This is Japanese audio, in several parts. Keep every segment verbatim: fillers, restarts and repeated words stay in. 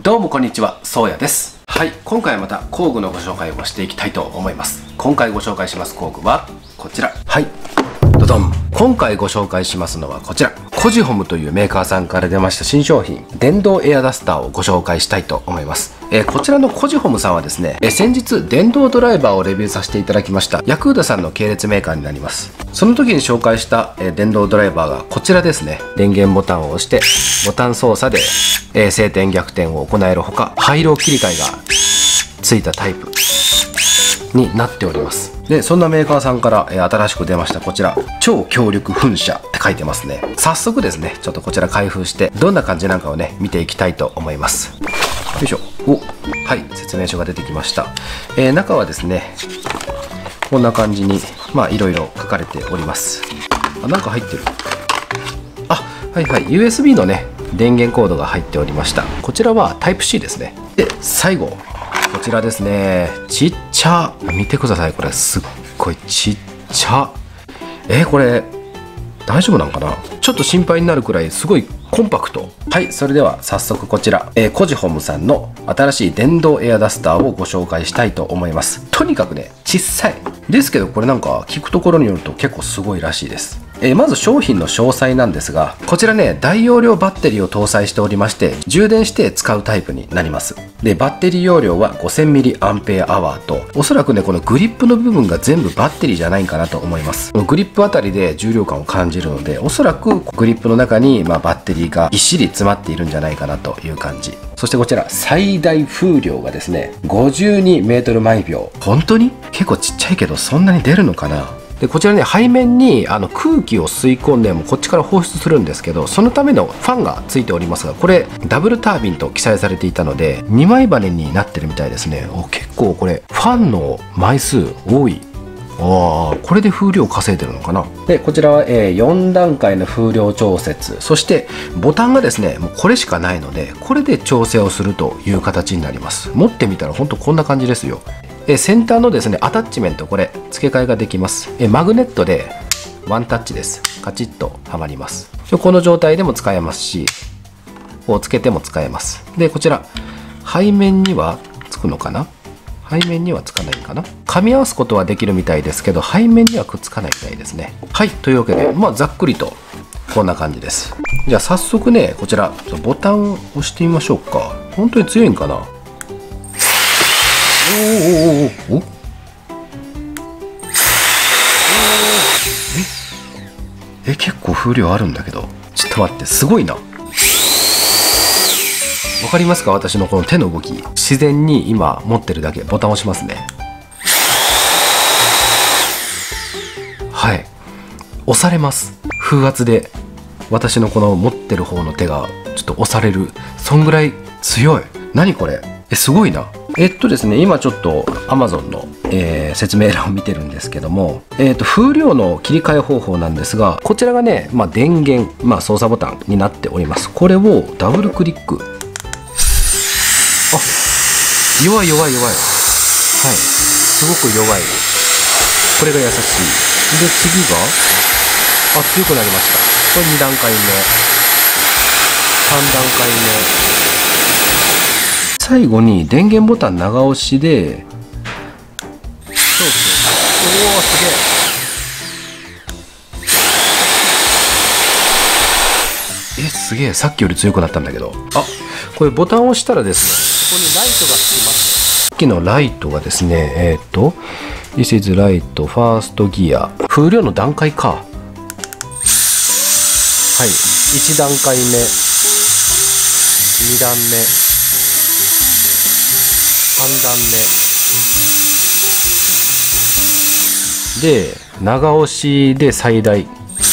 どうもこんにちは、そうやです。はい、今回はまた工具のご紹介をしていきたいと思います。今回ご紹介します工具はこちら。はい、ドドン。今回ご紹介しますのはこちら。コジホムというメーカーさんから出ました新商品、電動エアダスターをご紹介したいと思います。えー、こちらのコジホムさんはですね、えー、先日電動ドライバーをレビューさせていただきましたヤクーダさんの系列メーカーになります。その時に紹介した、えー、電動ドライバーがこちらですね。電源ボタンを押してボタン操作で、えー、晴天逆転を行えるほか、廃炉切り替えがついたタイプになっております。でそんなメーカーさんから、えー、新しく出ましたこちら、超強力噴射って書いてますね。早速ですね、ちょっとこちら開封してどんな感じなんかをね見ていきたいと思います。よいしょ。お、はい、説明書が出てきました。えー、中はですねこんな感じにまあいろいろ書かれております。あ、なんか入ってる。あ、はいはい、 ユーエスビー のね電源コードが入っておりました。こちらはタイプ シー ですね。で最後こちらですね。ちっちゃ、見てください、これすっごいちっちゃ。えー、これ大丈夫なんかな、ちょっと心配になるくらいすごいコンパクト。はい、それでは早速こちら、えー、コジホムさんの新しい電動エアダスターをご紹介したいと思います。とにかくね小さいですけど、これなんか聞くところによると結構すごいらしいです。えー、まず商品の詳細なんですが、こちらね大容量バッテリーを搭載しておりまして、充電して使うタイプになります。でバッテリー容量は ごせんミリアンペアアワー と、おそらくねこのグリップの部分が全部バッテリーじゃないかなと思います。このグリップあたりで重量感を感じるので、おそらくグリップの中に、まあ、バッテリーがぎっしり詰まっているんじゃないかなという感じ。そしてこちら最大風量がですね ごじゅうにメートル毎秒。本当に結構ちっちゃいけどそんなに出るのかな。でこちらね背面にあの空気を吸い込んでもこっちから放出するんですけど、そのためのファンがついておりますが、これダブルタービンと記載されていたのでにまい羽になってるみたいですね。お、結構これファンの枚数多い。ああ、これで風量稼いでるのかな。でこちらは、えー、よんだんかいの風量調節、そしてボタンがですねもうこれしかないので、これで調整をするという形になります。持ってみたらほんとこんな感じですよ。えセンターのですねアタッチメント、これ付け替えができます。えマグネットでワンタッチです。カチッとはまります。この状態でも使えますし、こうつけても使えます。でこちら背面にはつくのかな、背面にはつかないかな。噛み合わすことはできるみたいですけど、背面にはくっつかないみたいですね。はい、というわけでまあざっくりとこんな感じです。じゃあ早速ねこちらボタンを押してみましょうか。本当に強いんかな。おーおーおーおーええ結構風量あるんだけど、ちょっと待って、すごいな。わかりますか、私のこの手の動き。自然に今持ってるだけ。ボタン押しますね。はい、押されます。風圧で私のこの持ってる方の手がちょっと押される、そんぐらい強い。何これ、えすごいな。えっとですね、今ちょっと アマゾン の、えー、説明欄を見てるんですけども、えっと風量の切り替え方法なんですが、こちらがね、まあ、電源、まあ、操作ボタンになっております。これをダブルクリック。あ、弱い弱い弱い。はい、すごく弱い。これが優しい。で次が、あ、強くなりました。これにだんかいめ、さんだんかいめ。最後に電源ボタン長押しで、そうそう、おお、すげえ。え、すげえ、さっきより強くなったんだけど。あ、これボタンを押したらですね、ここにライトがつきます。さっきのライトがですね、えっと This is light first gear、 風量の段階か。はい、いちだんかいめ、にだんめ、さんだんめで長押しで最大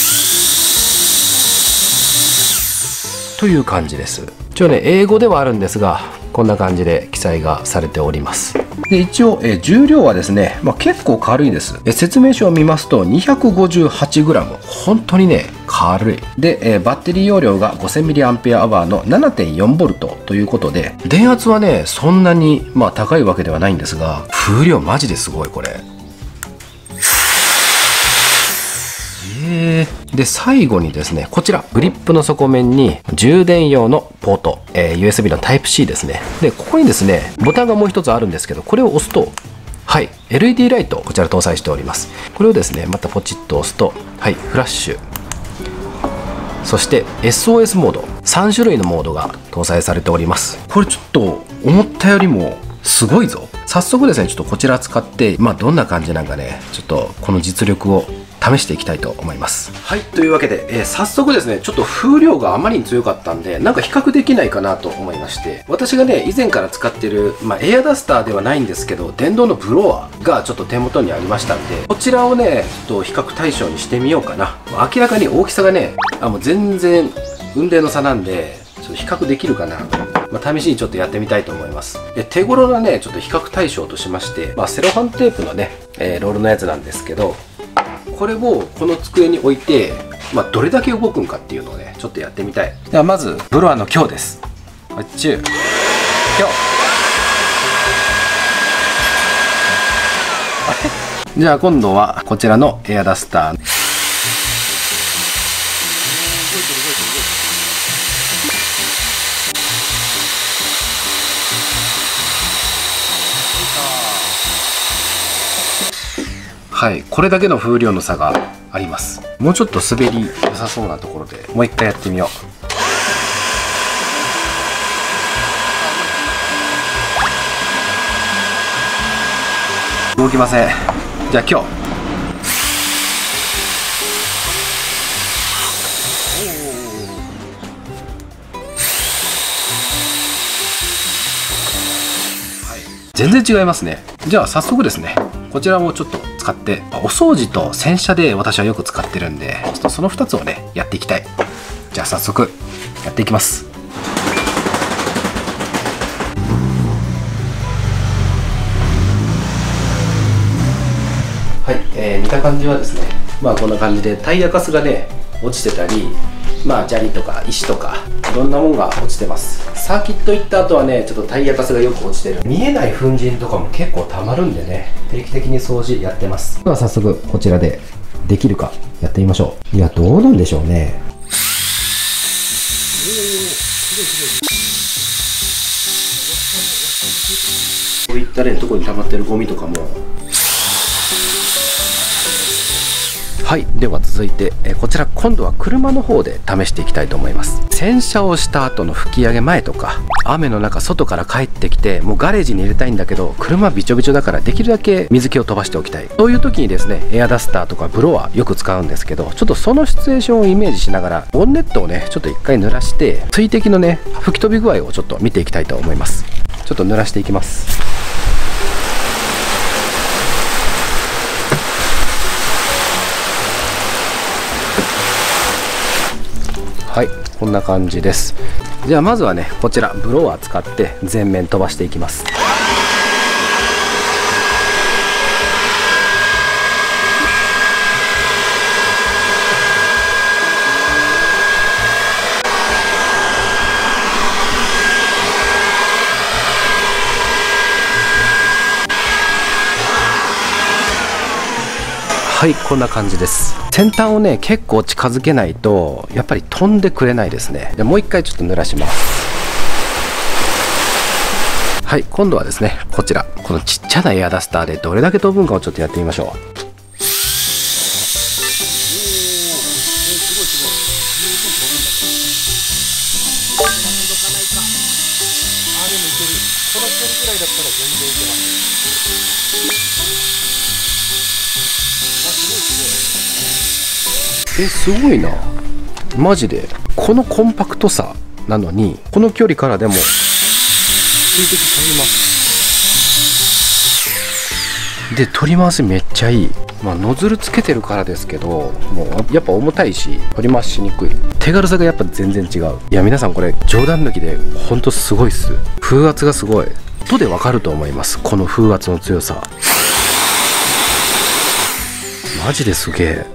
という感じです。一応ね英語ではあるんですが、こんな感じで記載がされております。で一応え重量はですね、まあ、結構軽いです。え説明書を見ますと にひゃくごじゅうはちグラム、 本当にね軽い。でえバッテリー容量が ごせんミリアンペアアワー の ななてんよんボルト ということで、電圧はねそんなに、まあ、高いわけではないんですが、風量マジですごいこれ。えへー。で最後にですね、こちらグリップの底面に充電用のポート、えー、ユーエスビー のタイプ シー ですね。でここにですねボタンがもう一つあるんですけど、これを押すと、はい、エルイーディー ライトをこちら搭載しております。これをですねまたポチッと押すと、はい、フラッシュ、そして エスオーエス モード、さん種類のモードが搭載されております。これちょっと思ったよりもすごいぞ。早速ですねちょっとこちら使って、まあ、どんな感じなんかね、ちょっとこの実力を試していきたいと思います。はい、というわけで、えー、早速ですねちょっと風量があまりに強かったんで、なんか比較できないかなと思いまして、私がね以前から使ってる、まあ、エアダスターではないんですけど電動のブロワーがちょっと手元にありましたんで、こちらをねちょっと比較対象にしてみようかな。明らかに大きさがねあもう全然雲泥の差なんで、ちょっと比較できるかな。まあ、試しにちょっとやってみたいと思います。で手頃なねちょっと比較対象としまして、まあ、セロハンテープのね、えー、ロールのやつなんですけど、これをこの机に置いて、まあ、どれだけ動くんかっていうのをねちょっとやってみたい。ではまずブロワーの強です。あっちゅう強。じゃあ今度はこちらのエアダスター。はい、これだけの風量の差があります。もうちょっと滑り良さそうなところでもう一回やってみよう。動きません。じゃあ今日全然違いますね。じゃあ早速ですねこちらをちょっと使って、お掃除と洗車で私はよく使ってるんで、ちょっとそのふたつをねやっていきたい。じゃあ早速やっていきます。はい、えー、見た感じはですね、まあこんな感じでタイヤカスがね落ちてたり、まあ砂利とか石とかいろんなもんが落ちてます。サーキット行った後はねちょっとタイヤカスがよく落ちてる。見えない粉塵とかも結構たまるんでね、定期的に掃除やってます。では早速こちらでできるかやってみましょう。いやどうなんでしょうね。こういったねとこに溜まってるゴミとかも。はい、では続いてえこちら今度は車の方で試していきたいと思います。洗車をした後の吹き上げ前とか、雨の中外から帰ってきてもうガレージに入れたいんだけど車びちょびちょだからできるだけ水気を飛ばしておきたい。そういう時にですねエアダスターとかブロワーよく使うんですけど、ちょっとそのシチュエーションをイメージしながらボンネットをねちょっと一回濡らして水滴のね吹き飛び具合をちょっと見ていきたいと思います。ちょっと濡らしていきます。はい、こんな感じです。じゃあまずはねこちらブロワー使って全面飛ばしていきます。はい、こんな感じです。先端をね結構近づけないとやっぱり飛んでくれないですね。でもう一回ちょっと濡らします。はい、今度はですねこちらこのちっちゃなエアダスターでどれだけ飛ぶんかをちょっとやってみましょう。え、すごいなマジで。このコンパクトさなのにこの距離からでも水滴飛びます。で取り回しめっちゃいい。まあノズルつけてるからですけど、もうやっぱ重たいし取り回しにくい。手軽さがやっぱ全然違う。いや皆さんこれ冗談抜きでほんとすごいっす。風圧がすごい。音でわかると思います。この風圧の強さマジですげえ。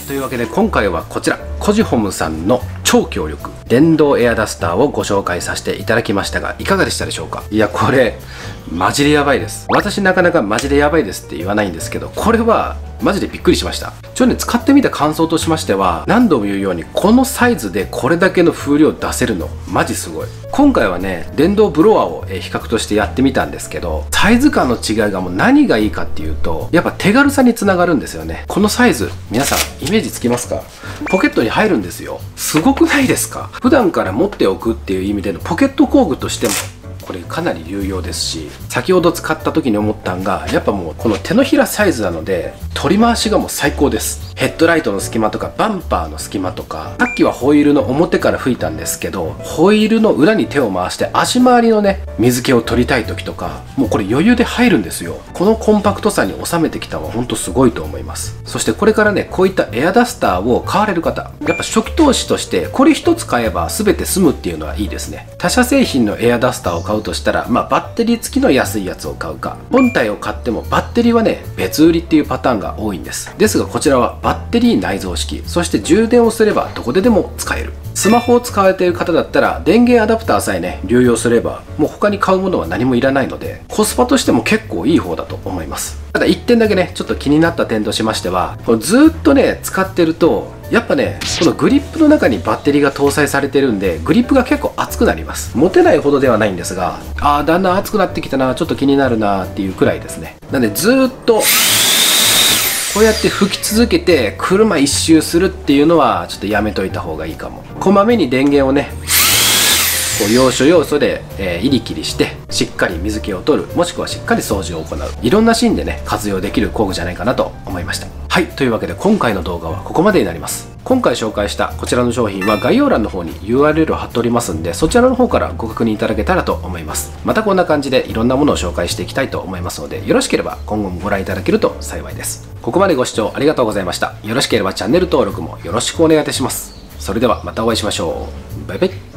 というわけで今回はこちらコジホムさんの超強力電動エアダスターをご紹介させていただきましたが、いかがでしたでしょうか。いやこれマジでやばいです。私なかなかマジでやばいですって言わないんですけど、これはマジでびっくりしました。ちょっとね、使ってみた感想としましては、何度も言うようにこのサイズでこれだけの風量出せるのマジすごい。今回はね、電動ブロワーを比較としてやってみたんですけど、サイズ感の違いがもう何がいいかっていうと、やっぱ手軽さにつながるんですよね。このサイズ皆さんイメージつきますか。ポケットに入るんですよ。すごくないですか。普段から持っておくっていう意味でのポケット工具としてもこれかなり有用ですし、先ほど使った時に思ったんが、やっぱもうこの手のひらサイズなので取り回しがもう最高です。ヘッドライトの隙間とかバンパーの隙間とか、さっきはホイールの表から吹いたんですけど、ホイールの裏に手を回して足回りのね水気を取りたい時とか、もうこれ余裕で入るんですよ。このコンパクトさに収めてきたのはほんとすごいと思います。そしてこれからね、こういったエアダスターを買われる方、やっぱ初期投資としてこれ一つ買えば全て済むっていうのはいいですね。他社製品のエアダスターを買うとしたら、まあバッテリー付きの安いやつを買うか、本体を買ってもバッテリーはね別売りっていうパターンが多いんです。ですがこちらはバッテリー内蔵式、そして充電をすればどこででも使える。スマホを使われている方だったら電源アダプターさえね流用すれば、もう他に買うものは何もいらないので、コスパとしても結構いい方だと思います。ただいってんだけねちょっと気になった点としましては、これずっとね使ってるとやっぱね、このグリップの中にバッテリーが搭載されてるんで、グリップが結構熱くなります。持てないほどではないんですが、あーだんだん熱くなってきたな、ちょっと気になるなっていうくらいですね。なんでずーっとこうやって吹き続けて車一周するっていうのはちょっとやめといた方がいいかも。こまめに電源をねこう要所要所で、えー、入り切りしてしっかり水気を取る、もしくはしっかり掃除を行う、いろんなシーンでね活用できる工具じゃないかなと思いました。はい、というわけで今回の動画はここまでになります。今回紹介したこちらの商品は概要欄の方に ユーアールエル を貼っておりますんで、そちらの方からご確認いただけたらと思います。またこんな感じでいろんなものを紹介していきたいと思いますので、よろしければ今後もご覧いただけると幸いです。ここまでご視聴ありがとうございました。よろしければチャンネル登録もよろしくお願いいたします。それではまたお会いしましょう。バイバイ。